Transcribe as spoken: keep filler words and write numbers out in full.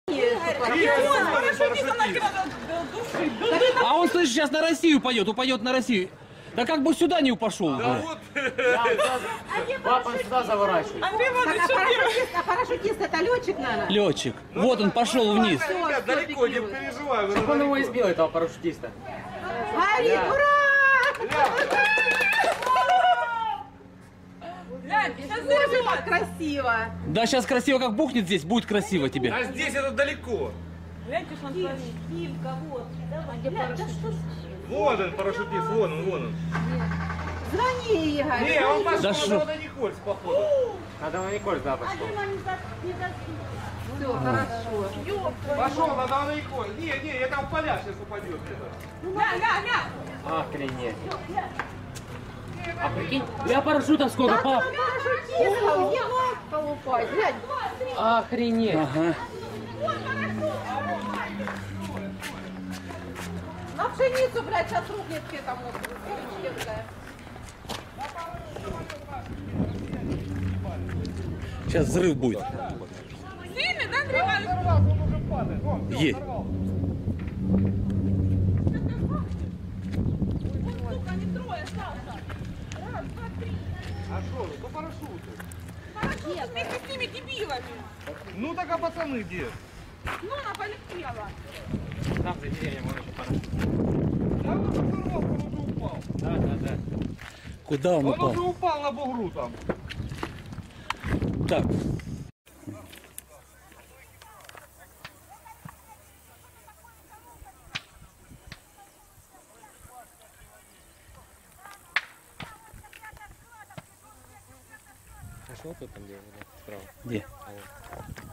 А он, слышишь, сейчас на Россию пойдет, упадет на Россию. Да как бы сюда не пошел. Да вот. Папа сюда заворачивает. Андрей Иванович, Так, а парашютист, а парашютист это летчик, наверное? Летчик. Вот он пошел вниз. Ребят, далеко, не переживай. Чтобы он его избил, этого парашютиста. Горит, ура! глянь, сейчас Боже, как взорвет. красиво! Да сейчас красиво как бухнет здесь, будет красиво тебе. А здесь это далеко. Гляньте, что он творит. Филька, вот. Давай, да что ж... Вон он, парашютист, вон он, вон он. Звони, Игорь. Не, он пошел Да на шо? Никольс, походу. Надо на Никольс, да, пошел. Все, хорошо. Пошел, надо на Никольс. Не, не, это в поля сейчас упадет. Глянь, глянь, глянь. Охренеть. А прикинь, для парашютов сколько, пап? Парашютистов, я колупать. Глянь. Охренеть. Ага. На пшеницу, блядь, сейчас рухнет к этому. Девочке, Сейчас взрыв будет. Сильный, да, Андрей Иванович? Есть. Сука, не трое остался. Раз, два, три. А что, по парашюту? Парашют вместе с ними дебилами. Ну так а пацаны где? Ну, она полетела. Там за деревья можно еще парашют. Да он уже сорвался, он уже упал. Да, да, да. Куда он Он упал? уже упал на бугру там. Так. А что ты там делал? Справа. Где? А вот.